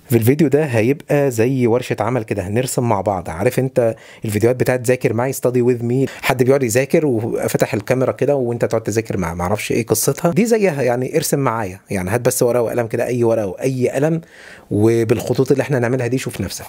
في الفيديو ده هيبقى زي ورشة عمل كده، هنرسم مع بعض. عارف انت الفيديوهات بتاعت ذاكر معي، ستادي وذ مي، حد بيقعد يذاكر وفتح الكاميرا كده وانت تقعد تذاكر معاه، معرفش ايه قصتها دي، زيها يعني. ارسم معايا يعني، هات بس ورقة وقلم كده، اي ورقة واي قلم، وبالخطوط اللي احنا نعملها دي شوف نفسك.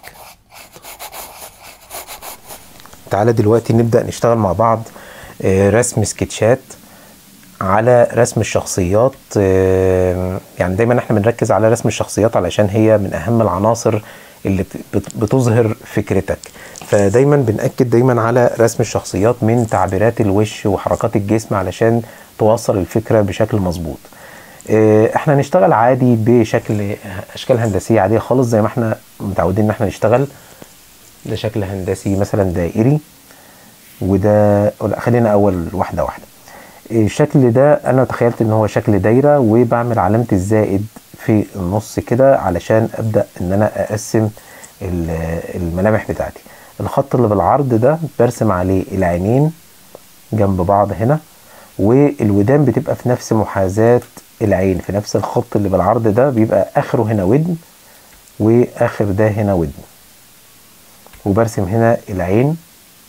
تعالى دلوقتي نبدأ نشتغل مع بعض رسم سكتشات على رسم الشخصيات. يعني دايما احنا بنركز على رسم الشخصيات علشان هي من اهم العناصر اللي بتظهر فكرتك، فدايما بنأكد دايما على رسم الشخصيات من تعبيرات الوش وحركات الجسم علشان توصل الفكرة بشكل مظبوط. احنا نشتغل عادي بشكل اشكال هندسية عادية خالص زي ما احنا متعودين ان احنا نشتغل. ده شكل هندسي مثلا دائري، وده خلينا اول واحدة واحدة. الشكل ده انا تخيلت ان هو شكل دايرة، وبعمل علامة الزائد في النص كده علشان ابدأ ان انا اقسم الملامح بتاعتي. الخط اللي بالعرض ده برسم عليه العينين جنب بعض هنا، والودان بتبقى في نفس محاذاة العين، في نفس الخط اللي بالعرض ده بيبقى اخره هنا ودن، واخر ده هنا ودن. وبرسم هنا العين،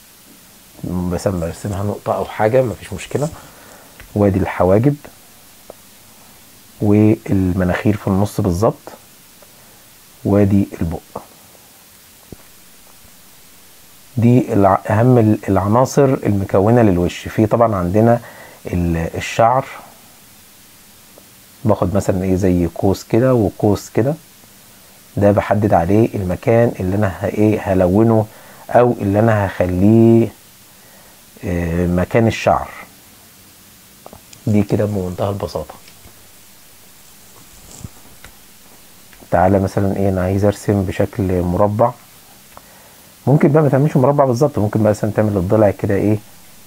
برسمها نقطة او حاجة مفيش مشكلة. وادي الحواجب والمناخير في النص بالظبط، وادي البق. دي اهم العناصر المكونة للوش. في طبعا عندنا الشعر، باخد مثلا ايه زي قوس كده وقوس كده، ده بحدد عليه المكان اللي انا هلونه او اللي انا هخليه مكان الشعر. دي كده بمنتهى البساطة. تعالى مثلا ايه، انا عايز ارسم بشكل مربع. ممكن بقى ما تعملش مربع بالظبط، ممكن بقى مثلا تعمل الضلع كده ايه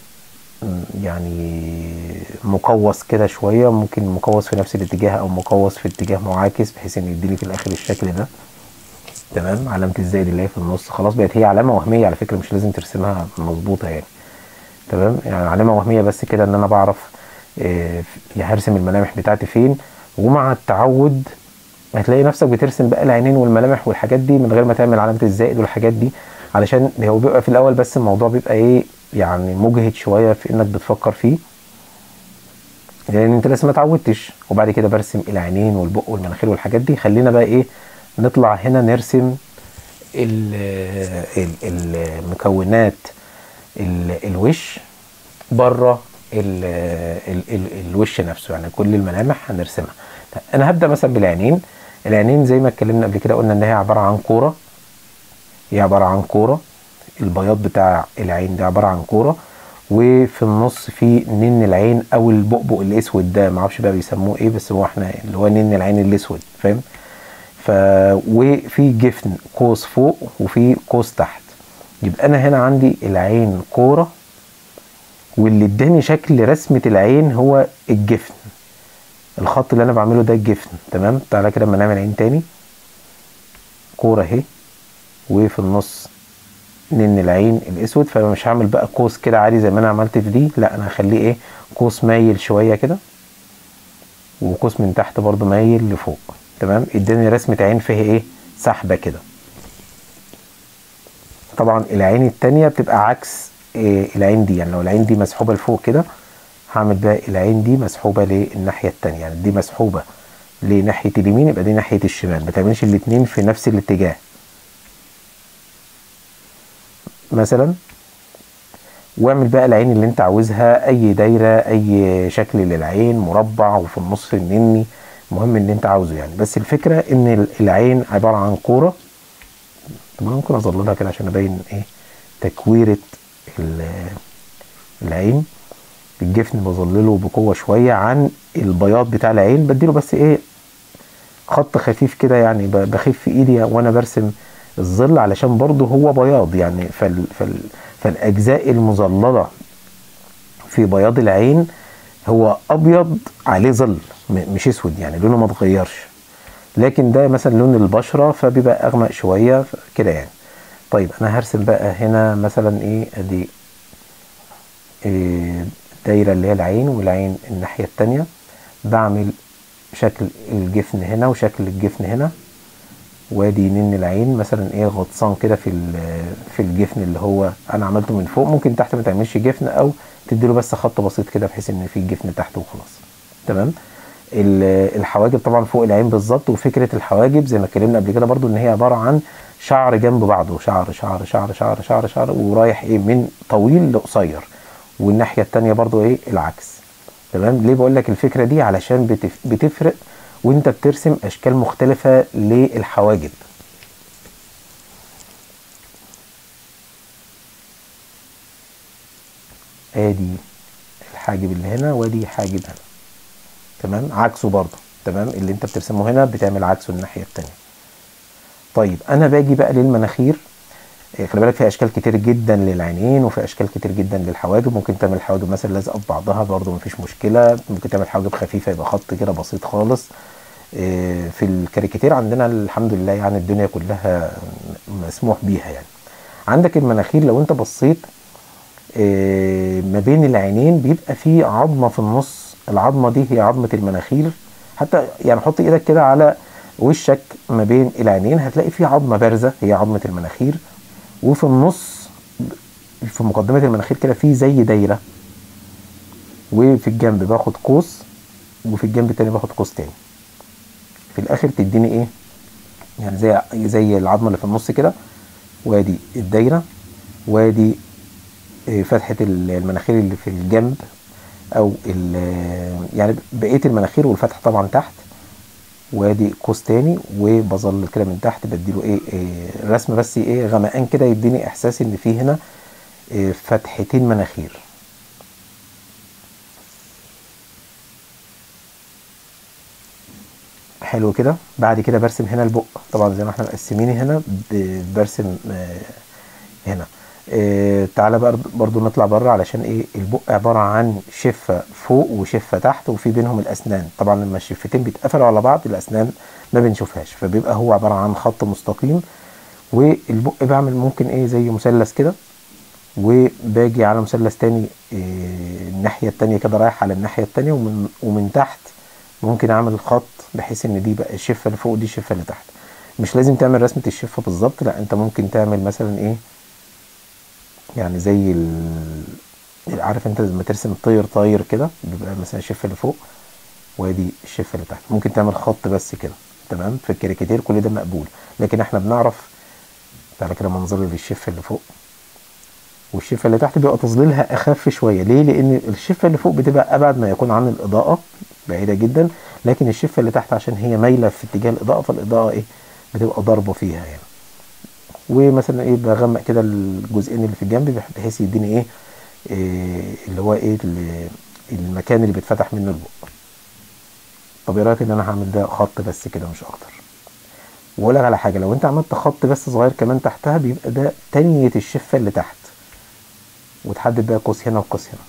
يعني مقوس كده شوية، ممكن مقوس في نفس الاتجاه او مقوس في اتجاه معاكس بحيث ان يديلي في الاخر الشكل ده. تمام. علامة الزائد اللي هي في النص خلاص بقت هي علامة وهمية على فكرة، مش لازم ترسمها مظبوطة يعني. تمام، يعني علامة وهمية بس كده ان انا بعرف هرسم الملامح بتاعتي فين. ومع التعود هتلاقي نفسك بترسم بقى العينين والملامح والحاجات دي من غير ما تعمل علامة الزائد والحاجات دي، علشان هو بيبقى في الاول بس الموضوع بيبقى ايه يعني مجهد شوية في انك بتفكر فيه، لان انت لسه ما اتعودتش. وبعد كده برسم العينين والبق والمناخير والحاجات دي. خلينا بقى ايه نطلع هنا نرسم المكونات الوش بره الوش نفسه، يعني كل الملامح هنرسمها. انا هبدأ مثلا بالعينين. العينين زي ما اتكلمنا قبل كده قلنا ان هي عبارة عن كورة، هي عبارة عن كورة. البياض بتاع العين ده عبارة عن كورة، وفي النص في نن العين او البؤبؤ الاسود ده، معرفش بقى بيسموه ايه، بس هو احنا اللي هو نن العين الاسود، فاهم؟ وفي جفن قوس فوق وفي قوس تحت. يبقى انا هنا عندي العين كورة، واللي اداني شكل رسمة العين هو الجفن. الخط اللي انا بعمله ده الجفن. تمام. تعالى كده اما نعمل عين تاني. كورة اهي، وفي النص نن العين الاسود. فمش هعمل بقى قوس كده عادي زي ما انا عملت في دي، لا انا هخليه ايه قوس مايل شوية كده، وقوس من تحت برضو مايل لفوق. تمام. اداني رسمة عين فيها ايه سحبة كده. طبعا العين التانية بتبقى عكس العين دي، يعني لو العين دي مسحوبة لفوق كده هعمل بقى العين دي مسحوبة للناحية التانية، يعني دي مسحوبة لناحية اليمين يبقى دي ناحية الشمال، ما تعملش الاتنين في نفس الاتجاه مثلا. واعمل بقى العين اللي انت عاوزها، اي دايرة اي شكل للعين، مربع وفي النص النني، المهم ان انت عاوزه يعني. بس الفكرة ان العين عبارة عن كورة. طب ممكن اظللها كده عشان ابين ايه تكويرة العين. الجفن بظلله بقوة شوية عن البياض بتاع العين، بديله بس ايه خط خفيف كده، يعني بخف في ايدي وانا برسم الظل علشان برضه هو بياض يعني. فالاجزاء المظللة في بياض العين هو ابيض عليه ظل مش اسود، يعني لونه ما اتغيرش. لكن ده مثلا لون البشرة فبيبقى اغمق شوية كده يعني. طيب انا هرسم بقى هنا مثلا ايه ادي دايرة اللي هي العين، والعين الناحية التانية. بعمل شكل الجفن هنا وشكل الجفن هنا، وادي نن العين مثلا ايه غطسان كده في الجفن اللي هو انا عملته من فوق. ممكن تحت ما تعملش جفن او تديله بس خط بسيط كده بحيث ان في جفن تحت وخلاص. تمام. الحواجب طبعا فوق العين بالظبط. وفكره الحواجب زي ما اتكلمنا قبل كده برضو ان هي عباره عن شعر جنب بعضه، شعر شعر شعر شعر شعر شعر ورايح ايه من طويل لقصير، والناحيه الثانيه برضو ايه العكس. تمام. ليه بقول لك الفكره دي؟ علشان بتفرق وانت بترسم اشكال مختلفه للحواجب. ادي الحاجب اللي هنا وادي حاجب هنا. تمام. عكسه برضه. تمام. اللي انت بترسمه هنا بتعمل عكسه الناحيه الثانيه. طيب انا باجي بقى للمناخير. خلي بالك في اشكال كتير جدا للعينين وفي اشكال كتير جدا للحواجب. ممكن تعمل الحواجب مثلا لازقه في بعضها برضه مفيش مشكله. ممكن تعمل حواجب خفيفه يبقى خط كده بسيط خالص. في الكاريكاتير عندنا الحمد لله يعني الدنيا كلها مسموح بيها. يعني عندك المناخير لو انت بصيت ما بين العينين بيبقى في عظمه في النص. العظمه دي هي عظمه المناخير. حتى يعني حط ايدك كده على وشك ما بين العينين هتلاقي في عظمه بارزه هي عظمه المناخير. وفي النص في مقدمه المناخير كده في زي دايره، وفي الجنب باخد قوس وفي الجنب التاني باخد قوس تاني. في الاخر تديني ايه يعني زي العظمه اللي في النص كده. وادي الدايره وادي فتحه المناخير اللي في الجنب او يعني بقيه المناخير والفتحه طبعا تحت. وادي قوس تاني وبظل كده من تحت بديله ايه رسمه بس ايه غمقان كده يديني احساس ان في هنا فتحتين مناخير. حلو كده. بعد كده برسم هنا البق طبعا زي ما احنا مقسمين هنا برسم هنا. تعالى بقى برضو نطلع بره علشان ايه البق عباره عن شفه فوق وشفه تحت وفي بينهم الاسنان. طبعا لما الشفتين بيتقفلوا على بعض الاسنان ما بنشوفهاش فبيبقى هو عباره عن خط مستقيم. والبق بعمل ممكن ايه زي مثلث كده وباجي على مثلث تاني الناحيه التانيه كده رايح على الناحيه التانيه ومن تحت ممكن اعمل خط بحيث ان دي بقى الشفه اللي فوق دي الشفه اللي تحت. مش لازم تعمل رسمه الشفه بالظبط، لا انت ممكن تعمل مثلا ايه يعني زي عارف انت لما ترسم طاير كده بيبقى مثلا الشفه اللي فوق وادي الشفه اللي تحت. ممكن تعمل خط بس كده. تمام. في الكاريكاتير كل ده مقبول. لكن احنا بنعرف تعالى كده منظر للشفه اللي فوق والشفه اللي تحت بيبقى تظليلها اخف شويه. ليه؟ لان الشفه اللي فوق بتبقى ابعد ما يكون عن الاضاءه بعيده جدا. لكن الشفه اللي تحت عشان هي مايله في اتجاه الاضاءه فالاضاءه ايه بتبقى ضاربه فيها يعني. ومثلا ايه بغمق كده الجزئين اللي في الجنب بحيث يديني ايه اللي هو ايه المكان اللي بيتفتح منه البق. طب ايه رايك ان انا هعمل ده خط بس كده مش اكتر. واقول لك على حاجه لو انت عملت خط بس صغير كمان تحتها بيبقى ده تانية الشفه اللي تحت. وتحدد بقى قوس هنا وقوس هنا.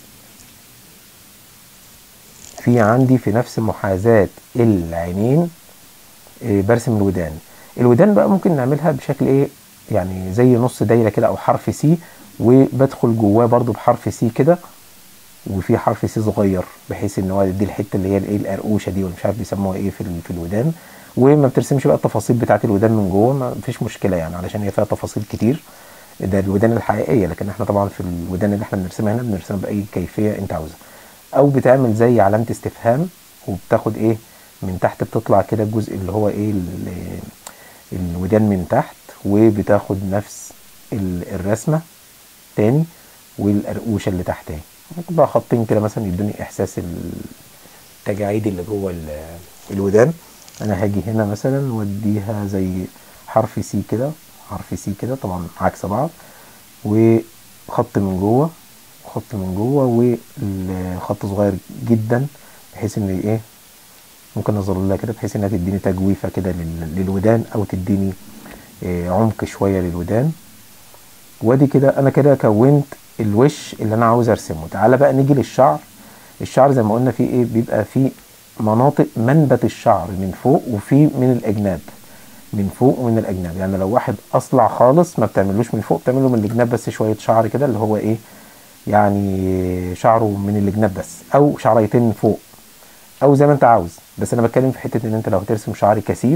في عندي في نفس محاذاه العينين برسم الودان. الودان بقى ممكن نعملها بشكل ايه يعني زي نص دايره كده او حرف سي وبدخل جواه برضو بحرف سي كده وفي حرف سي صغير بحيث ان هو دي الحته اللي هي الايه القرقوشه دي ولا مش عارف بيسموها ايه في الودان. وما بترسمش بقى التفاصيل بتاعت الودان من جوه ما فيش مشكله يعني علشان هي فيها تفاصيل كتير. ده الودان الحقيقيه. لكن احنا طبعا في الودان اللي احنا بنرسمها هنا بنرسمها باي كيفيه انت عاوزها. او بتعمل زي علامه استفهام وبتاخد ايه من تحت بتطلع كده الجزء اللي هو ايه الودان من تحت وبتاخد نفس الرسمه تاني والقرقوشه اللي تحت اهي. ممكن بقى خطين كده مثلا يدوني احساس التجاعيد اللي جوه الودان. انا هاجي هنا مثلا واديها زي حرف سي كده حرف سي كده طبعا عكس بعض وخط من جوه خط من جوه وخط صغير جدا بحيث ان ايه ممكن اظللها كده بحيث انها تديني تجويفه كده للودان او تديني عمق شويه للودان. وادي كده انا كده كونت الوش اللي انا عاوز ارسمه. تعالى بقى نيجي للشعر. الشعر زي ما قلنا فيه ايه بيبقى فيه مناطق منبت الشعر من فوق وفي من الاجناب. من فوق ومن الاجناب. يعني لو واحد اصلع خالص ما بتعملوش من فوق بتعمله من الجناب بس شويه شعر كده اللي هو ايه يعني شعره من الجناب بس او شعريتين فوق او زي ما انت عاوز. بس انا بتكلم في حته ان انت لو هترسم شعر كثيف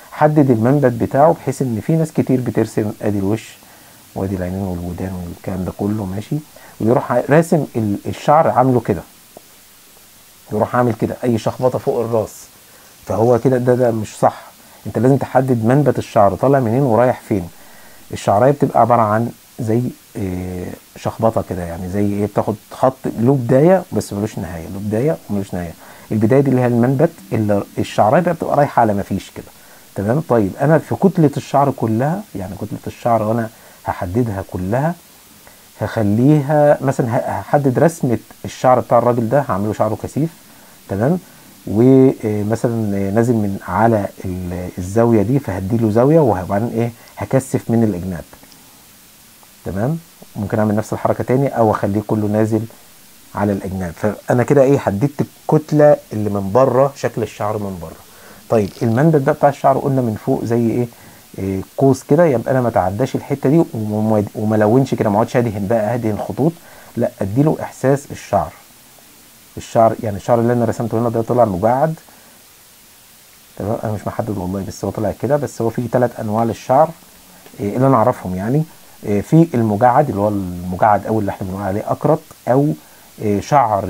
حدد المنبت بتاعه، بحيث ان في ناس كتير بترسم ادي الوش وادي العينين والودان والكلام ده كله ماشي، ويروح راسم الشعر عامله كده، يروح عامل كده اي شخبطه فوق الراس، فهو كده ده مش صح. انت لازم تحدد منبت الشعر طالع منين ورايح فين. الشعرايه بتبقى عباره عن زي شخبطه كده، يعني زي ايه، بتاخد خط له بدايه بس ملوش نهايه، له بدايه وملوش نهايه. البدايه دي اللي هي المنبت، اللي الشعرايه بقى بتبقى رايحه على ما فيش كده. تمام. طيب انا في كتله الشعر كلها، يعني كتله الشعر وانا هحددها كلها، هخليها مثلا هحدد رسمه الشعر بتاع الراجل ده، هعمله شعره كثيف. تمام. ومثلا نازل من على الزاويه دي، فهديله زاويه وبعدين ايه هكثف من الاجناب. تمام. ممكن اعمل نفس الحركه تاني او اخليه كله نازل على الاجناب. فانا كده ايه حددت الكتله اللي من بره، شكل الشعر من بره. طيب المندل ده بتاع الشعر قلنا من فوق زي ايه, قوس كده، يبقى انا ما تعداش الحته دي وما لونش كده، ما اقعدش ادهن بقى ادهن خطوط، لا اديله احساس الشعر. الشعر يعني الشعر اللي انا رسمته هنا ده طلع مجعد. تمام. انا مش محدد والله، بس هو طلع كده. بس هو في 3 انواع للشعر اللي انا اعرفهم يعني. في المجعد اللي هو المجعد، او اللي احنا بنقول عليه اكرت، او شعر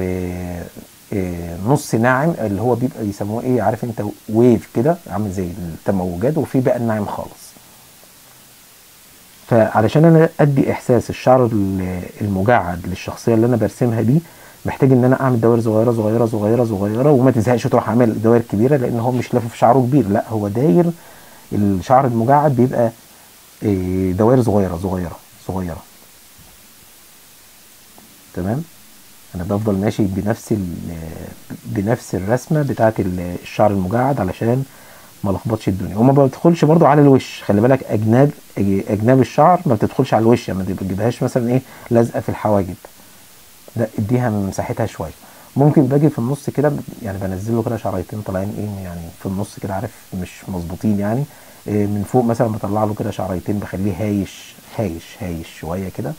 نص ناعم اللي هو بيبقى يسموه ايه، عارف انت، ويف كده عامل زي التموجات. وفي بقى الناعم خالص. فعلشان انا ادي احساس الشعر المجعد للشخصيه اللي انا برسمها دي، محتاج ان انا اعمل دوائر صغيره صغيره صغيره صغيره، وما تزهقش تروح اعمل دوائر كبيره، لان هو مش لافف شعره كبير، لا هو داير. الشعر المجعد بيبقى دوائر صغيره صغيره صغيره. تمام. انا بفضل ماشي بنفس الرسمه بتاعه الشعر المجعد علشان ما لخبطش الدنيا. وما بدخلش برضو على الوش، خلي بالك، اجناب الشعر ما بتدخلش على الوش، يعني ما تجيبهاش مثلا ايه لازقه في الحواجب، لا اديها من مساحتها شويه. ممكن باجي في النص كده، يعني بنزل له كده شعريتين طالعين ايه يعني في النص كده، عارف، مش مظبوطين يعني. من فوق مثلا بطلع له كده شعريتين، بخليه هايش هايش هايش شويه كده.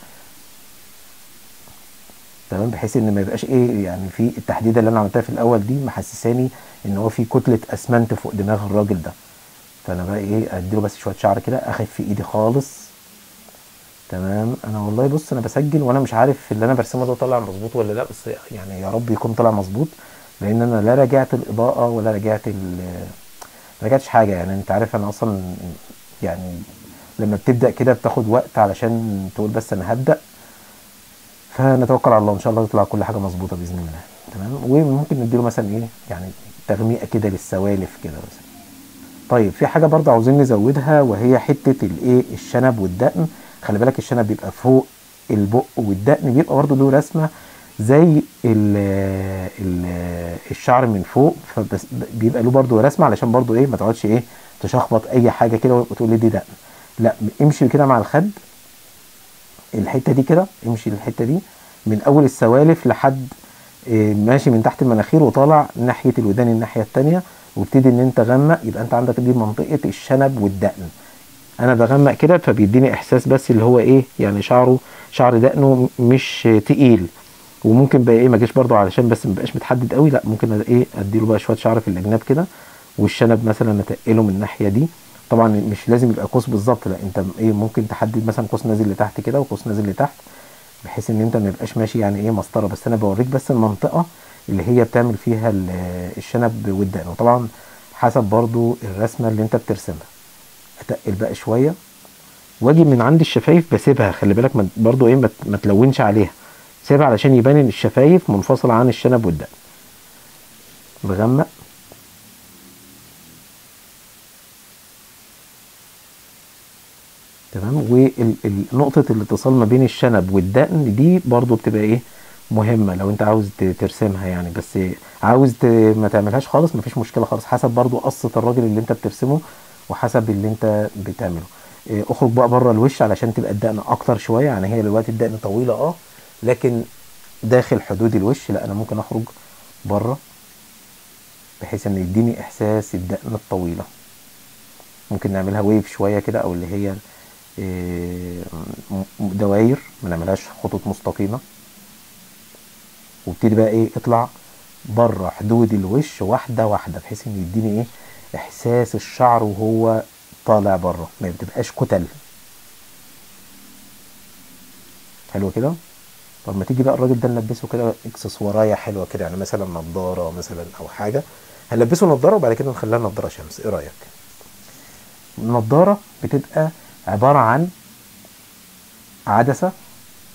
تمام. بحيث ان ما يبقاش ايه يعني في التحديده اللي انا عملتها في الاول دي محسساني ان هو في كتله اسمنت فوق دماغ الراجل ده. فانا بقى ايه اديله بس شويه شعر كده، اخف في ايدي خالص. تمام. انا والله بص انا بسجل وانا مش عارف اللي انا برسمه ده طالع مظبوط ولا لا، بس يعني يا رب يكون طالع مظبوط، لان انا لا راجعت الاضاءه ولا راجعت ما راجعتش حاجه. يعني انت عارف انا اصلا يعني لما بتبدا كده بتاخد وقت علشان تقول بس انا هبدا. فنتوكل على الله، ان شاء الله تطلع كل حاجه مظبوطه باذن الله. تمام. وممكن نديله مثلا ايه يعني تغميقه كده للسوالف كده مثلا. طيب في حاجه برضه عاوزين نزودها، وهي حته الايه الشنب والدقن. خلي بالك الشنب بيبقى فوق البق، والدقن بيبقى برضه له رسمه زي ال الشعر من فوق، فبس بيبقى له برضه رسمه علشان برضه ايه ما تقعدش ايه تشخبط اي حاجه كده وتقول لي دي دقن. لا امشي كده مع الخد، الحته دي كده، امشي الحته دي من اول السوالف لحد ماشي من تحت المناخير وطالع ناحيه الودان الناحيه الثانيه، وابتدي ان انت غمق. يبقى انت عندك دي منطقه الشنب والدقن. انا بغمق كده فبيديني احساس بس اللي هو ايه يعني شعر دقنه مش تقيل. وممكن بقى ايه ما اجيش برده علشان بس ما بقاش متحدد قوي، لا ممكن ايه اديله بقى شويه شعر في الاجناب كده، والشنب مثلا اتقله من الناحيه دي. طبعا مش لازم يبقى قوس بالظبط، لا انت ايه ممكن تحدد مثلا قوس نازل لتحت كده وقوس نازل لتحت، بحيث ان انت ما يبقاش ماشي يعني ايه مسطره. بس انا بوريك بس المنطقه اللي هي بتعمل فيها الشنب والدقن. وطبعا حسب برضو الرسمه اللي انت بترسمها. اتقل بقى شويه واجي من عند الشفايف بسيبها، خلي بالك برضو ايه ما تلونش عليها، سيبها علشان يبان ان الشفايف منفصله عن الشنب والدقن. بغمق. تمام. ونقطة الاتصال ما بين الشنب والدقن دي برضو بتبقى ايه مهمة لو انت عاوز ترسمها يعني. بس عاوز ما تعملهاش خالص مفيش مشكلة خالص، حسب برضو قصة الراجل اللي انت بترسمه وحسب اللي انت بتعمله. اخرج بقى بره الوش علشان تبقى الدقن اكتر شوية. يعني هي دلوقتي الدقن طويلة لكن داخل حدود الوش، لا انا ممكن اخرج بره بحيث ان يديني احساس الدقن الطويلة. ممكن نعملها ويف شوية كده، او اللي هي دواير، ما نعملهاش خطوط مستقيمه. وابتدي بقى ايه اطلع بره حدود الوش واحده واحده، بحيث ان يديني ايه احساس الشعر وهو طالع بره، ما بتبقاش كتل. حلو كده. طب ما تيجي بقى الراجل ده نلبسه كده اكسسوارية حلوة كده، يعني مثلا نضارة مثلا او حاجة، هنلبسه نضارة وبعد كده نخليها نضارة شمس، ايه رأيك؟ النضارة بتبقى عبارة عن عدسة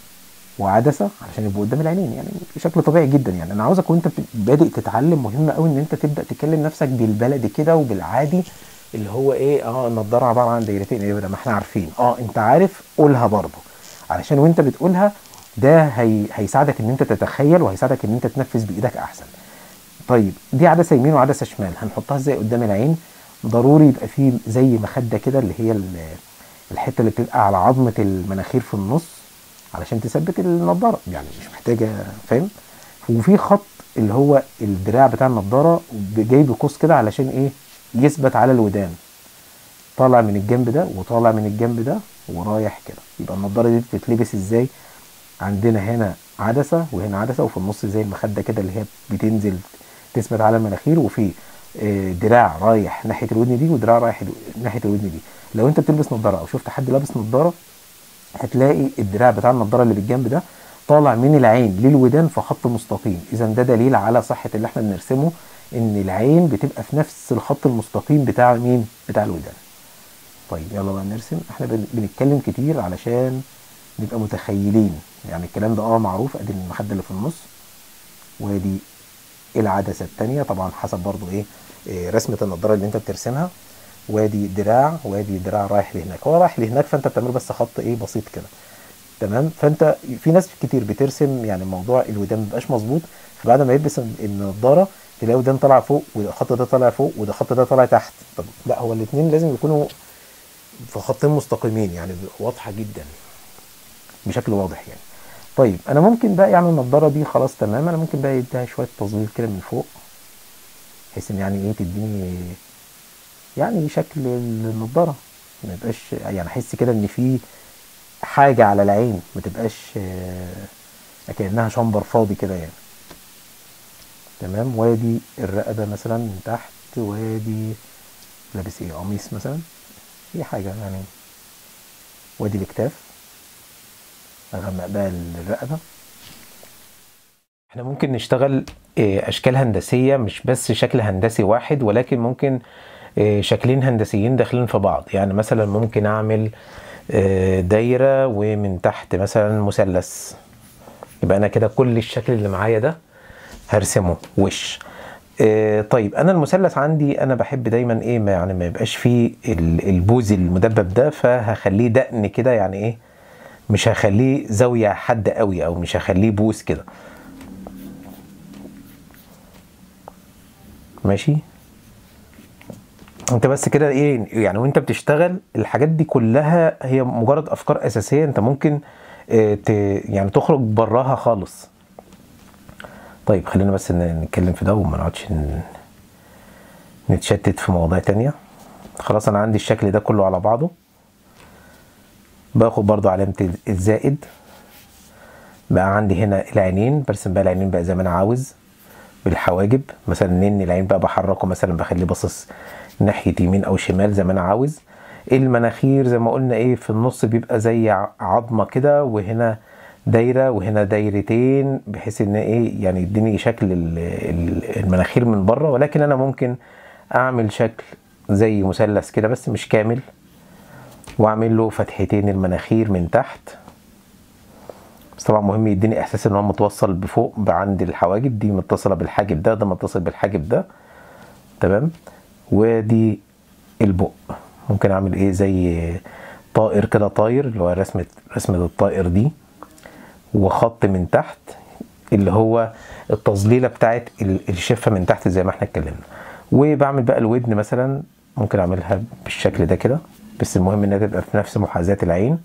وعدسة علشان يبقوا قدام العينين، يعني بشكل طبيعي جدا. يعني انا عاوزك وانت بادئ تتعلم، مهم قوي ان انت تبدأ تكلم نفسك بالبلدي كده وبالعادي، اللي هو ايه، النضارة عبارة عن دايرتين، ايه ده، ما احنا عارفين، انت عارف قولها برضه، علشان وانت بتقولها ده هيساعدك ان انت تتخيل، وهيساعدك ان انت تنفذ بايدك احسن. طيب دي عدسه يمين وعدسه شمال، هنحطها ازاي قدام العين؟ ضروري يبقى فيه زي مخده كده، اللي هي الحته اللي بتبقى على عظمه المناخير في النص، علشان تثبت النضاره، يعني مش محتاجه، فاهم؟ وفي خط اللي هو الدراع بتاع النضاره جاي بقوس كده، علشان ايه؟ يثبت على الودان، طالع من الجنب ده وطالع من الجنب ده ورايح كده. يبقى النضاره دي بتتلبس ازاي؟ عندنا هنا عدسه وهنا عدسه، وفي النص زي المخده كده اللي هي بتنزل تثبت على المناخير، وفي دراع رايح ناحيه الودن دي ودراع رايح ناحيه الودن دي. لو انت بتلبس نظاره او شفت حد لابس نظاره، هتلاقي الدراع بتاع النظاره اللي بالجنب ده طالع من العين للودان في خط مستقيم. اذا ده دليل على صحه اللي احنا بنرسمه، ان العين بتبقى في نفس الخط المستقيم بتاع مين؟ بتاع الودان. طيب يلا بقى نرسم. احنا بنتكلم كتير علشان نبقى متخيلين، يعني الكلام ده معروف. ادي المخده اللي في النص، وادي العدسه الثانيه، طبعا حسب برضو إيه رسمه النضاره اللي انت بترسمها. وادي دراع، وادي دراع رايح لهناك، هو رايح لهناك، فانت بتعمله بس خط بسيط كده، تمام. فانت في ناس كتير بترسم يعني موضوع الودان مبقاش مظبوط، فبعد ما يلبس النضاره تلاقي ودان طالع فوق، والخط ده طالع فوق، وده الخط ده طالع تحت. طب لا، هو الاثنين لازم يكونوا في خطين مستقيمين، يعني واضحه جدا بشكل واضح يعني. طيب انا ممكن بقى يعني النضاره دي خلاص تمام، انا ممكن بقى اديها شويه تظليل كده من فوق، بحيث ان يعني تديني يعني شكل النضاره، ما يبقاش يعني احس كده ان في حاجه على العين، ما تبقاش كانها شمبر فاضي كده يعني. تمام. وادي الرقبه مثلا من تحت، وادي لابس قميص مثلا، في حاجه يعني. وادي الاكتاف، اغمق بقى الرقبه. احنا ممكن نشتغل اشكال هندسيه، مش بس شكل هندسي واحد، ولكن ممكن شكلين هندسيين داخلين في بعض. يعني مثلا ممكن اعمل دايره ومن تحت مثلا مثلث، يبقى انا كده كل الشكل اللي معايا ده هرسمه وش. طيب انا المثلث عندي انا بحب دايما يعني ما يبقاش فيه البوز المدبب ده، فهخليه دقن كده، يعني مش هخليه زاويه حاده قوي، او مش هخليه بوز كده، ماشي. انت بس كده يعني وانت بتشتغل الحاجات دي كلها هي مجرد افكار اساسيه، انت ممكن يعني تخرج براها خالص. طيب خلينا بس نتكلم في ده وما نقعدش نتشتت في مواضيع تانية. خلاص انا عندي الشكل ده كله على بعضه، باخد برضو علامه الزائد. بقى عندي هنا العينين، برسم بقى العينين بقى زي ما انا عاوز بالحواجب، مثلا نن العين بقى بحركه، مثلا بخليه باصص ناحيه يمين او شمال زي ما انا عاوز. المناخير زي ما قلنا في النص بيبقى زي عظمه كده، وهنا دايره وهنا دايرتين، بحيث ان يعني يديني شكل المناخير من بره. ولكن انا ممكن اعمل شكل زي مثلث كده بس مش كامل، واعمل له فتحتين المناخير من تحت، بس طبعا مهم يديني احساس ان هو متوصل بفوق عند الحواجب دي، متصله بالحاجب ده متصل بالحاجب ده، تمام. ودي البق، ممكن اعمل زي طائر كده، طاير اللي هو رسمه الطائر دي، وخط من تحت اللي هو التظليله بتاعت الشفه من تحت زي ما احنا اتكلمنا. وبعمل بقى الودن مثلا، ممكن اعملها بالشكل ده كده، بس المهم انها تبقى في نفس محاذاه العين.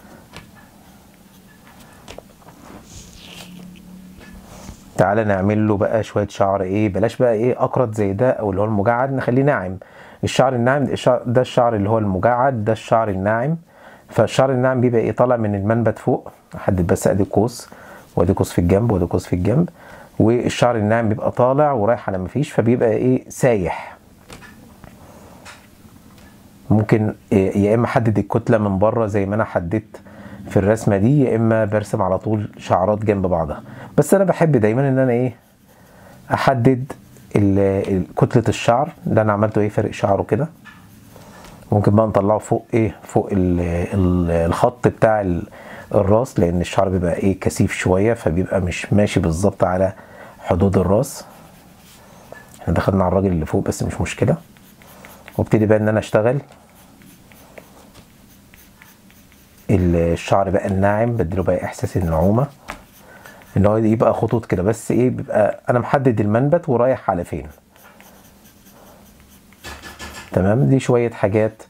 تعالى نعمل له بقى شويه شعر، بلاش بقى اقرط زي ده او اللي هو المجعد، نخليه ناعم. الشعر الناعم ده الشعر اللي هو المجعد، ده الشعر الناعم. فالشعر الناعم بيبقى طالع من المنبت فوق، احدد بس ادي قوس، وادي قوس في الجنب، وادي قوس في الجنب. والشعر الناعم بيبقى طالع ورايح على مفيش، فبيبقى سايح. ممكن يا اما احدد الكتله من بره زي ما انا حددت في الرسمه دي، يا اما برسم على طول شعرات جنب بعضها. بس انا بحب دايما ان انا ايه احدد كتله الشعر اللي انا عملته، ايه فرق شعره كده. ممكن بقى نطلعه فوق ايه، فوق الخط بتاع الراس، لان الشعر بيبقى ايه كثيف شويه، فبيبقى مش ماشي بالظبط على حدود الراس. احنا دخلنا على الراجل اللي فوق بس مش مشكله. وابتدي بقى ان انا اشتغل الشعر بقى الناعم، بديله بقى احساس النعومه، ان هو يبقى خطوط كده، بس ايه بيبقى انا محدد المنبت ورايح على فين. تمام. دي شويه حاجات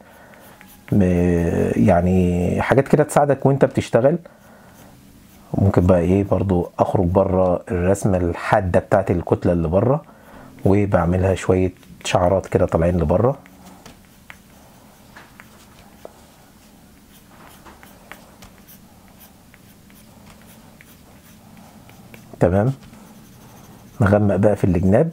يعني حاجات كده تساعدك وانت بتشتغل. ممكن بقى ايه برضو اخرج بره الرسمه الحاده بتاعت الكتله اللي بره، وبعملها شويه شعرات كده طالعين لبره. تمام. نغمق بقى في الجناب،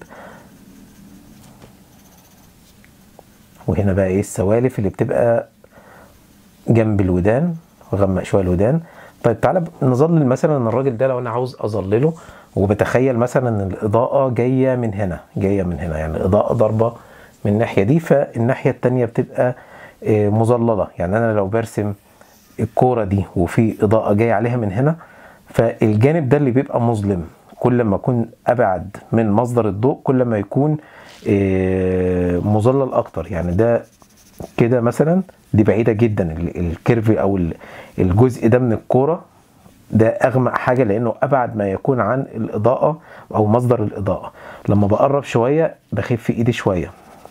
وهنا بقى ايه السوالف اللي بتبقى جنب الودان، وغمق شويه الودان. طيب تعالى نظلل مثلا الراجل ده، لو انا عاوز اظلله وبتخيل مثلا ان الاضاءه جايه من هنا، يعني الاضاءه ضاربه من الناحيه دي، فالناحيه التانيه بتبقى مظلله. يعني انا لو برسم الكوره دي وفي اضاءه جايه عليها من هنا، فالجانب ده اللي بيبقى مظلم. كل ما اكون ابعد من مصدر الضوء كل ما يكون مظلل اكتر. يعني ده كده مثلا دي بعيده جدا، الكيرف او الجزء ده من الكوره ده اغمق حاجه، لانه ابعد ما يكون عن الاضاءه او مصدر الاضاءه. لما بقرب شويه بخف ايدي شويه،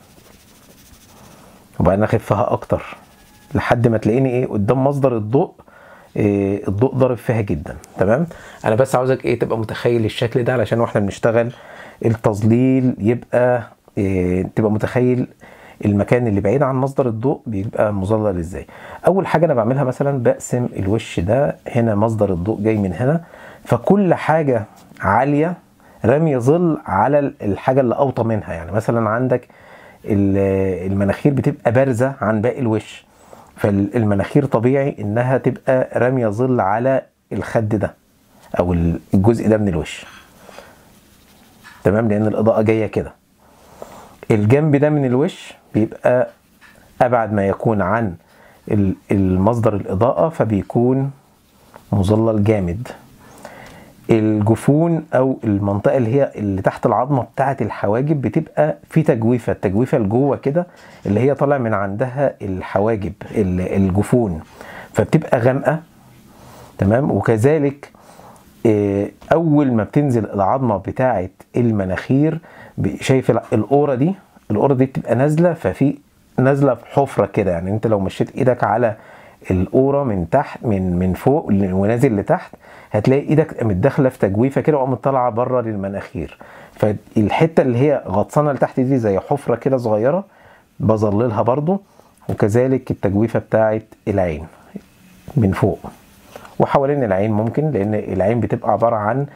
وبعدين اخفها اكتر لحد ما تلاقيني ايه قدام مصدر الضوء، الضوء ضارب فيها جدا. تمام. انا بس عاوزك ايه تبقى متخيل الشكل ده، علشان واحنا بنشتغل التظليل يبقى تبقى متخيل المكان اللي بعيد عن مصدر الضوء بيبقى مظلل ازاي. اول حاجه انا بعملها مثلا بقسم الوش ده، هنا مصدر الضوء جاي من هنا، فكل حاجه عاليه رمي ظل على الحاجه اللي اوطى منها. يعني مثلا عندك المناخير بتبقى بارزه عن باقي الوش، فالمناخير طبيعي انها تبقى راميه ظل على الخد ده او الجزء ده من الوش. تمام. لان الاضاءه جايه كده. الجنب ده من الوش بيبقى ابعد ما يكون عن المصدر الاضاءه، فبيكون مظلل جامد. الجفون او المنطقه اللي تحت العظمه بتاعه الحواجب بتبقى في التجويفه لجوه كده، اللي هي طالع من عندها الحواجب الجفون، فبتبقى غامقه. تمام. وكذلك اول ما بتنزل العظمه بتاعه المناخير، شايف القوره دي بتبقى نازله، ففي نازله في حفره كده. يعني انت لو مشيت ايدك على القوره من تحت من فوق ونازل لتحت، هتلاقي ايدك متداخله في تجويفه كده وقامت طالعه بره للمناخير. فالحته اللي هي غطسانه لتحت دي زي حفره كده صغيره بظللها برضو. وكذلك التجويفه بتاعه العين من فوق وحوالين العين ممكن، لان العين بتبقى عباره عن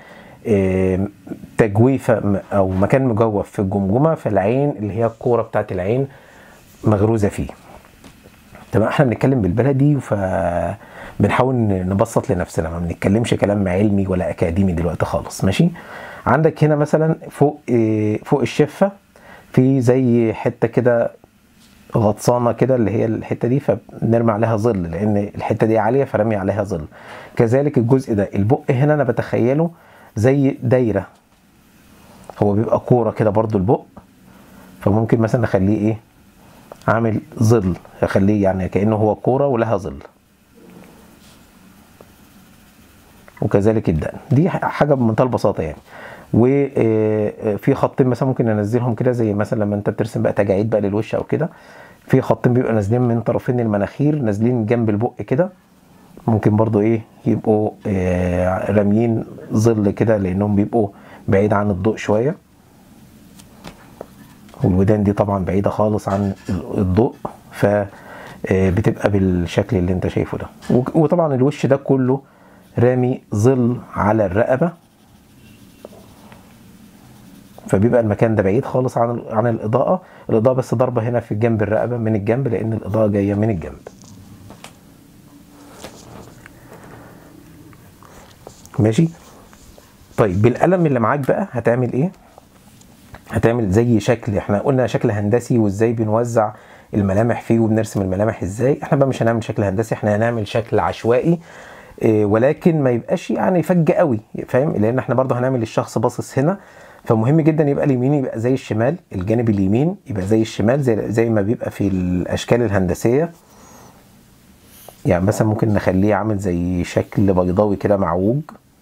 تجويفه او مكان مجوف في الجمجمه، فالعين اللي هي الكوره بتاعت العين مغروزه فيه. تمام. احنا بنتكلم بالبلدي، فبنحاول نبسط لنفسنا، ما بنتكلمش كلام علمي ولا اكاديمي دلوقتي خالص. ماشي. عندك هنا مثلا فوق الشفه في زي حته كده غطسانه كده، اللي هي الحته دي، فبنرمي عليها ظل لان الحته دي عاليه فرمي عليها ظل. كذلك الجزء ده البق هنا انا بتخيله زي دايره، هو بيبقى كوره كده برضو البق، فممكن مثلا اخليه ايه عامل ظل، اخليه يعني كانه هو كوره ولها ظل. وكذلك الدقن دي حاجه بمنتهى البساطه يعني. وفي خطين مثلا ممكن انزلهم كده، زي مثلا لما انت بترسم بقى تجاعيد بقى للوش او كده، في خطين بيبقوا نازلين من طرفين المناخير نازلين جنب البق كده، ممكن برضو ايه يبقوا راميين ظل كده لانهم بيبقوا بعيد عن الضوء شويه. والودان دي طبعا بعيده خالص عن الضوء، فبتبقى بالشكل اللي انت شايفه ده. وطبعا الوش ده كله رامي ظل على الرقبه. فبيبقى المكان ده بعيد خالص عن الاضاءه بس ضربه هنا في جنب الرقبه من الجنب، لان الاضاءه جايه من الجنب. ماشي. طيب بالقلم اللي معاك بقى هتعمل ايه؟ هتعمل زي شكل، احنا قلنا شكل هندسي وازاي بنوزع الملامح فيه وبنرسم الملامح ازاي. احنا بقى مش هنعمل شكل هندسي، احنا هنعمل شكل عشوائي، ولكن ما يبقاش يعني فج قوي، فاهم؟ لان احنا برضه هنعمل الشخص باصص هنا، فمهم جدا يبقى اليمين يبقى زي الشمال، الجانب اليمين يبقى زي الشمال، زي ما بيبقى في الاشكال الهندسيه. يعني مثلا ممكن نخليه عامل زي شكل بيضاوي كده معوج،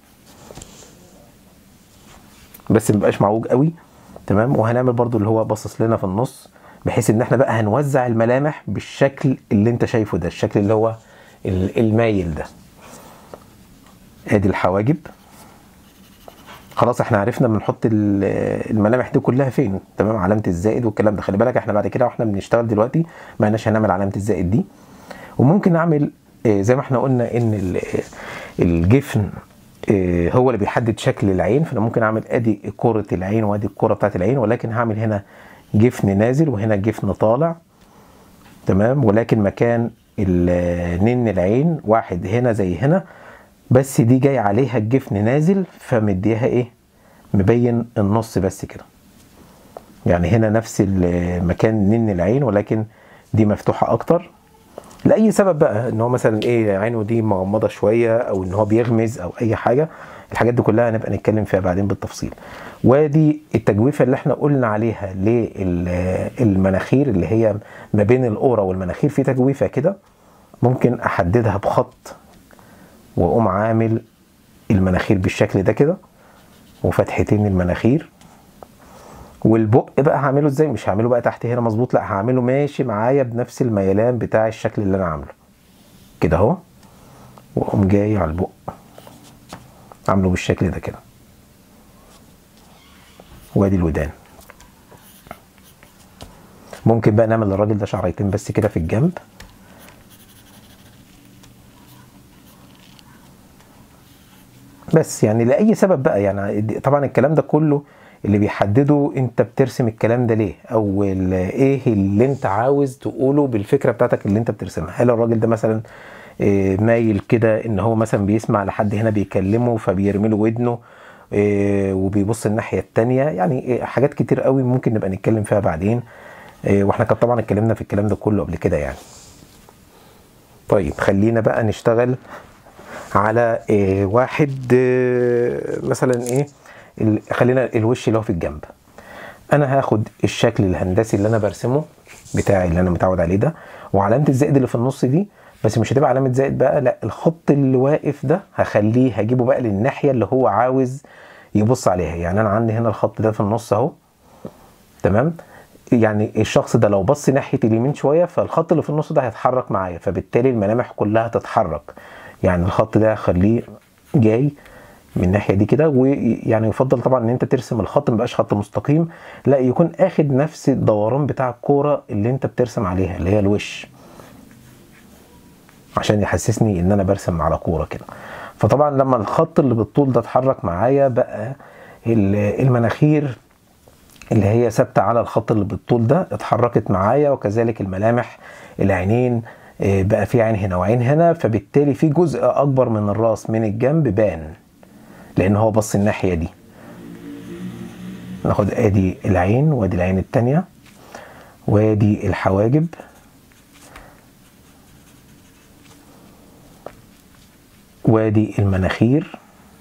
بس ما يبقاش معوج قوي. تمام. وهنعمل برضو اللي هو باصص لنا في النص، بحيث ان احنا بقى هنوزع الملامح بالشكل اللي انت شايفه ده، الشكل اللي هو المايل ده. ادي الحواجب. خلاص احنا عرفنا بنحط الملامح دي كلها فين. تمام. علامه الزائد والكلام ده، خلي بالك احنا بعد كده واحنا بنشتغل دلوقتي ما لناش هنعمل علامه الزائد دي. وممكن نعمل زي ما احنا قلنا ان الجفن هو اللي بيحدد شكل العين، فانا ممكن اعمل ادي كرة العين وادي الكرة بتاعت العين، ولكن هعمل هنا جفن نازل وهنا جفن طالع. تمام. ولكن مكان نن العين واحد هنا زي هنا، بس دي جاي عليها الجفن نازل، فمديها ايه؟ مبين النص بس كده. يعني هنا نفس مكان نن العين، ولكن دي مفتوحة اكتر لاي سبب بقى، ان هو مثلا ايه عينه دي مغمضه شويه، او ان هو بيغمز، او اي حاجه. الحاجات دي كلها هنبقى نتكلم فيها بعدين بالتفصيل. وادي التجويفه اللي احنا قلنا عليها للمناخير، اللي هي ما بين القوره والمناخير في تجويفه كده، ممكن احددها بخط واقوم عامل المناخير بالشكل ده كده، وفتحتين المناخير. والبق بقى هعمله ازاي؟ مش هعمله بقى تحت هنا مظبوط، لا هعمله ماشي معايا بنفس الميلان بتاع الشكل اللي انا عامله كده اهو، واقوم جاي على البق عامله بالشكل ده كده. وادي الودان. ممكن بقى نعمل للراجل ده شعريتين بس كده في الجنب، بس يعني لاي سبب بقى. يعني طبعا الكلام ده كله اللي بيحدده انت بترسم الكلام ده ليه، او ايه اللي انت عاوز تقوله بالفكره بتاعتك اللي انت بترسمها. هل الراجل ده مثلا مايل كده ان هو مثلا بيسمع لحد هنا بيكلمه فبيرمي له ودنه وبيبص الناحيه التانيه؟ يعني حاجات كتير قوي ممكن نبقى نتكلم فيها بعدين، واحنا كان طبعا اتكلمنا في الكلام ده كله قبل كده يعني. طيب خلينا بقى نشتغل على واحد مثلا ايه، خلينا الوش اللي هو في الجنب. انا هاخد الشكل الهندسي اللي انا برسمه بتاعي اللي انا متعود عليه ده، وعلامه الزائد اللي في النص دي، بس مش هتبقى علامه زائد بقى، لا الخط اللي واقف ده هجيبه بقى للناحيه اللي هو عاوز يبص عليها. يعني انا عندي هنا الخط ده في النص اهو. تمام. يعني الشخص ده لو بص ناحيه اليمين شويه، فالخط اللي في النص ده هيتحرك معايا، فبالتالي الملامح كلها تتحرك. يعني الخط ده هخليه جاي من الناحيه دي كده. ويعني يفضل طبعا ان انت ترسم الخط مبقاش خط مستقيم، لا يكون اخد نفس الدوران بتاع الكوره اللي انت بترسم عليها اللي هي الوش، عشان يحسسني ان انا برسم على كوره كده. فطبعا لما الخط اللي بالطول ده اتحرك معايا، بقى المناخير اللي هي ثابته على الخط اللي بالطول ده اتحركت معايا، وكذلك الملامح العينين، بقى في عين هنا وعين هنا، فبالتالي في جزء اكبر من الراس من الجنب بان، لان هو بص الناحيه دي. ناخد ادي العين وادي العين التانية وادي الحواجب، وادي المناخير.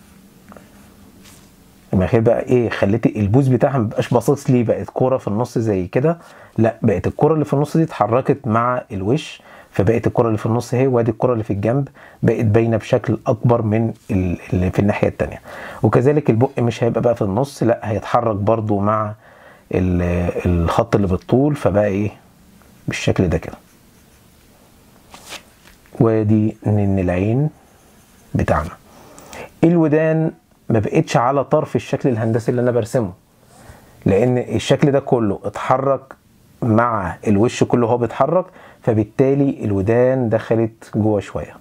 المناخير بقى ايه، خليت البوز بتاعها مبقاش باصص لي، بقت كوره في النص زي كده، لا بقت الكوره اللي في النص دي اتحركت مع الوش، فبقت الكرة اللي في النص اهي، وادي الكرة اللي في الجنب بقت باينه بشكل اكبر من اللي في الناحيه الثانيه. وكذلك البق مش هيبقى بقى في النص، لا هيتحرك برضو مع الخط اللي بالطول، فبقى ايه بالشكل ده كده. وادي نن العين بتاعنا. الودان ما بقتش على طرف الشكل الهندسي اللي انا برسمه، لان الشكل ده كله اتحرك مع الوش كله هو بيتحرك، فبالتالي الودان دخلت جوه شويه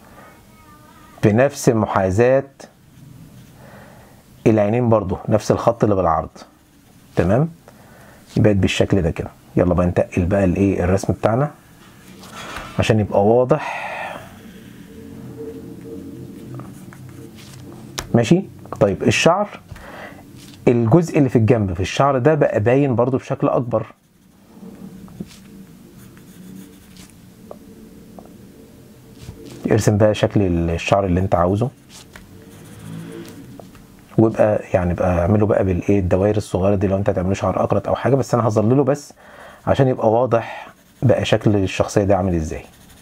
بنفس محاذاه العينين، برضو نفس الخط اللي بالعرض. تمام، بقت بالشكل ده كده. يلا بقى نتقل بقى الايه الرسم بتاعنا عشان يبقى واضح. ماشي. طيب الشعر، الجزء اللي في الجنب في الشعر ده بقى باين برضو بشكل اكبر. ارسم بقى شكل الشعر اللي انت عاوزه، ويبقى يعني بقى اعمله بقى بالايه الدوائر الصغيره دي لو انت هتعمله شعر اقرط او حاجه، بس انا هظلله بس عشان يبقى واضح بقى شكل الشخصيه دي عامل ازاي.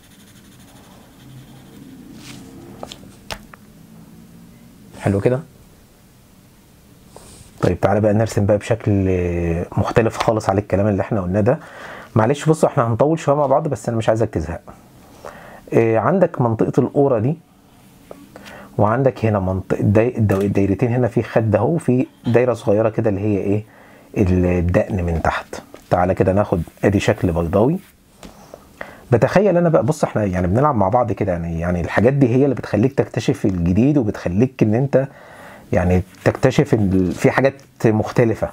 حلو كده. طيب تعالى بقى نرسم بقى بشكل مختلف خالص على الكلام اللي احنا قلناه ده. معلش بصوا احنا هنطول شويه مع بعض بس انا مش عايزك تزهق. عندك منطقه القوره دي، وعندك هنا منطقه الدايرتين، هنا في خد اهو، وفي دايره صغيره كده اللي هي ايه الدقن من تحت. تعالى كده ناخد ادي شكل بيضاوي. بتخيل انا بقى، بص احنا يعني بنلعب مع بعض كده، يعني الحاجات دي هي اللي بتخليك تكتشف الجديد، وبتخليك ان انت يعني تكتشف ان في حاجات مختلفه.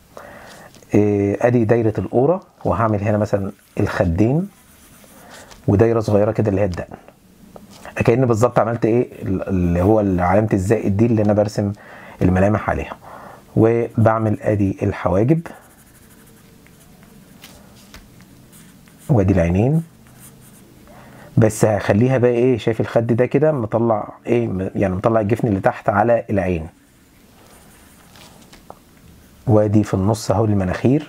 ادي دايره القوره، وهعمل هنا مثلا الخدين ودايره صغيره كده اللي هي الدقن. كأن بالظبط عملت ايه اللي هو علامه الزائد دي اللي انا برسم الملامح عليها. وبعمل ادي الحواجب، وادي العينين، بس هخليها بقى ايه، شايف الخد ده كده مطلع ايه، يعني مطلع الجفن اللي تحت على العين. وادي في النص اهو المناخير،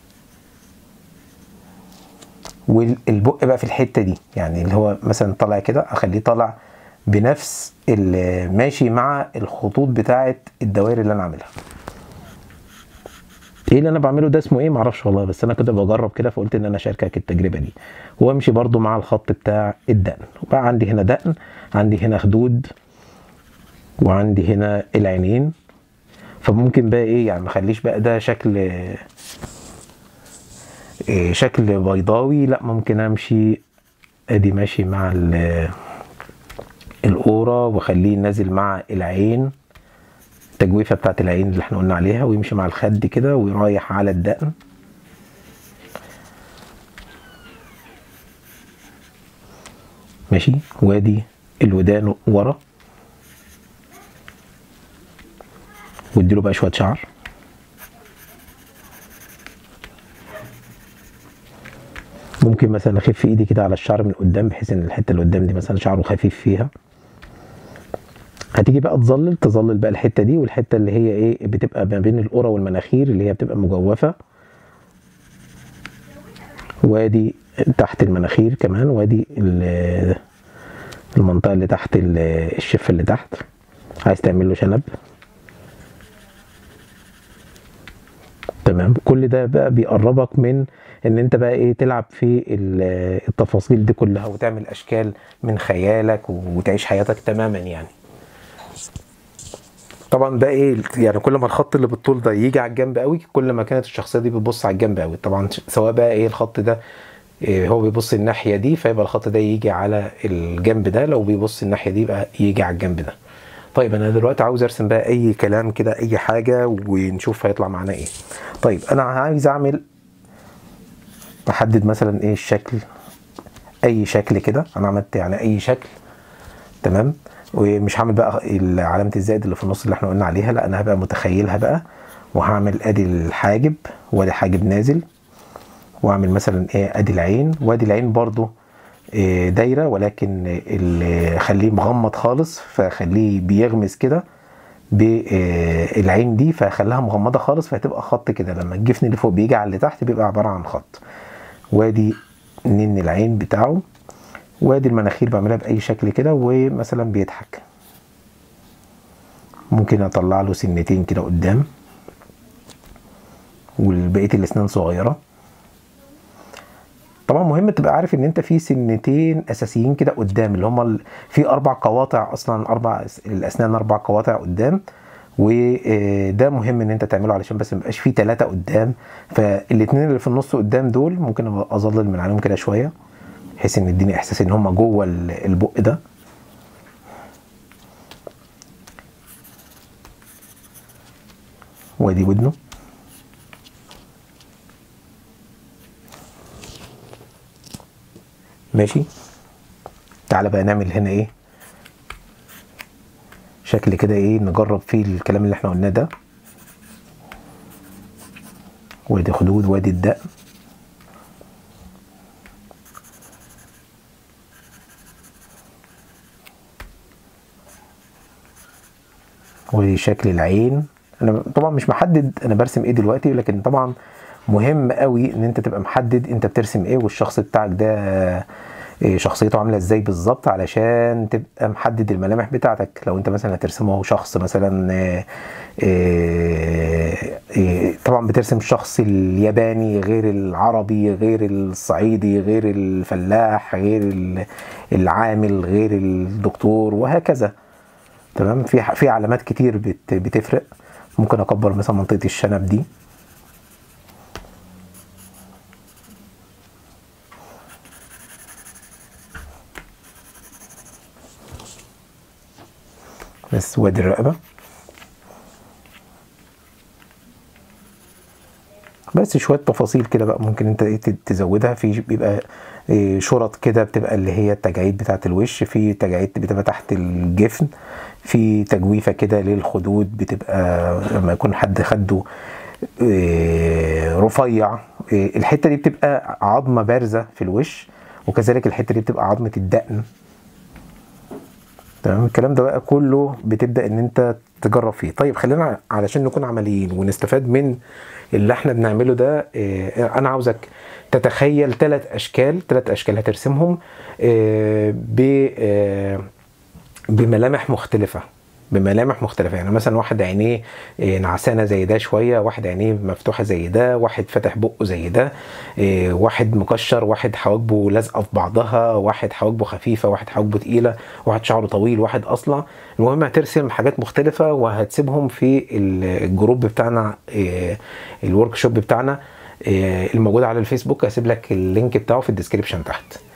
والبق بقى في الحته دي، يعني اللي هو مثلا طالع كده اخليه طالع بنفس اللي ماشي مع الخطوط بتاعه الدوائر اللي انا عاملها. ايه اللي انا بعمله ده اسمه ايه معرفش والله، بس انا كده بجرب كده فقلت ان انا اشاركك التجربه دي، وامشي برضو مع الخط بتاع الدقن. وبقى عندي هنا دقن، عندي هنا خدود، وعندي هنا العينين. فممكن بقى ايه يعني مخليش بقى ده شكل بيضاوي، لا ممكن امشي ادي ماشي مع القوره واخليه نازل مع العين، التجويفه بتاعت العين اللي احنا قلنا عليها، ويمشي مع الخد كده ويرايح على الدقن. ماشي. وادي الودان ورا، واديله بقى شويه شعر. ممكن مثلا اخف ايدي كده على الشعر من قدام بحيث ان الحته اللي قدام دي مثلا شعره خفيف فيها. هتيجي بقى تظلل بقى الحته دي، والحته اللي هي ايه بتبقى ما بين القرى والمناخير اللي هي بتبقى مجوفه، وادي تحت المناخير كمان، وادي المنطقه اللي تحت الشفه اللي تحت، عايز تعمل له شنب. تمام. كل ده بقى بيقربك من ان انت بقى ايه تلعب في التفاصيل دي كلها، وتعمل اشكال من خيالك وتعيش حياتك تماما يعني. طبعا ده ايه يعني كل ما الخط اللي بالطول ده يجي على الجنب قوي، كل ما كانت الشخصيه دي بتبص على الجنب قوي. طبعا سواء بقى ايه الخط ده إيه هو بيبص الناحيه دي، فيبقى الخط ده يجي على الجنب ده، لو بيبص الناحيه دي يبقى يجي على الجنب ده. طيب انا دلوقتي عاوز ارسم بقى اي كلام كده، اي حاجه، ونشوف هيطلع معانا ايه. طيب انا عايز احدد مثلا ايه الشكل، اي شكل كده. انا عملت يعني اي شكل. تمام. ومش هعمل بقى علامه الزائد اللي في النص اللي احنا قلنا عليها، لا انا هبقى متخيلها بقى. وهعمل ادي الحاجب، وادي حاجب نازل، واعمل مثلا ايه ادي العين، وادي العين برضو دايره، ولكن اللي خليه مغمض خالص، فخليه بيغمز كده بالعين دي، فخليها مغمضه خالص، فهتبقى خط كده. لما الجفن اللي فوق بيجي على اللي تحت بيبقى عباره عن خط. وادي نين العين بتاعه، وادي المناخير بعملها باي شكل كده، ومثلا بيضحك. ممكن اطلع له سنتين كده قدام، والبقيه الاسنان صغيره. طبعا مهم تبقى عارف ان انت في سنتين اساسيين كده قدام، اللي هم في 4 قواطع اصلا، الاسنان 4 قواطع قدام، وده مهم ان انت تعمله علشان بس ما يبقاش فيه 3 قدام. فالاثنين اللي في النص قدام دول ممكن اظلل من عليهم كده شويه، بحيث ان يديني احساس ان هم جوه البق ده. وادي ودنه. ماشي. تعالى بقى نعمل هنا ايه شكل كده، ايه نجرب فيه الكلام اللي احنا قلناه ده. وادي خدود وادي الدقن، وشكل العين. انا طبعا مش محدد انا برسم ايه دلوقتي، لكن طبعا مهم قوي ان انت تبقى محدد انت بترسم ايه، والشخص بتاعك ده شخصيته عامله ازاي بالظبط، علشان تبقى محدد الملامح بتاعتك. لو انت مثلا هترسمه شخص مثلا طبعا بترسم الشخص الياباني غير العربي غير الصعيدي غير الفلاح غير العامل غير الدكتور وهكذا. تمام. في علامات كتير بتفرق. ممكن اكبر مثلا منطقه الشنب دي، بس وادي الرقبه، بس شويه تفاصيل كده بقى ممكن انت تزودها. في بيبقى شرط كده بتبقى اللي هي التجاعيد بتاعه الوش، في تجاعيد بتبقى تحت الجفن، في تجويفه كده للخدود بتبقى لما يكون حد خده رفيع، الحته دي بتبقى عظمه بارزه في الوش، وكذلك الحته دي بتبقى عظمه الدقن. تمام. الكلام ده بقى كله بتبدا ان انت تجرب فيه. طيب خلينا علشان نكون عمليين ونستفاد من اللي احنا بنعمله ده، انا عاوزك تتخيل ثلاث اشكال هترسمهم بملامح مختلفة. يعني مثلا واحد عينيه نعسانة زي ده شوية، واحد عينيه مفتوحة زي ده، واحد فاتح بقه زي ده، واحد مكشر، واحد حواجبه لازقة في بعضها، واحد حواجبه خفيفة، واحد حواجبه تقيلة، واحد شعره طويل، واحد أصلع. المهم هترسم حاجات مختلفة وهتسيبهم في الجروب بتاعنا، الورك شوب بتاعنا الموجود على الفيسبوك. هسيب لك اللينك بتاعه في الديسكريبشن تحت.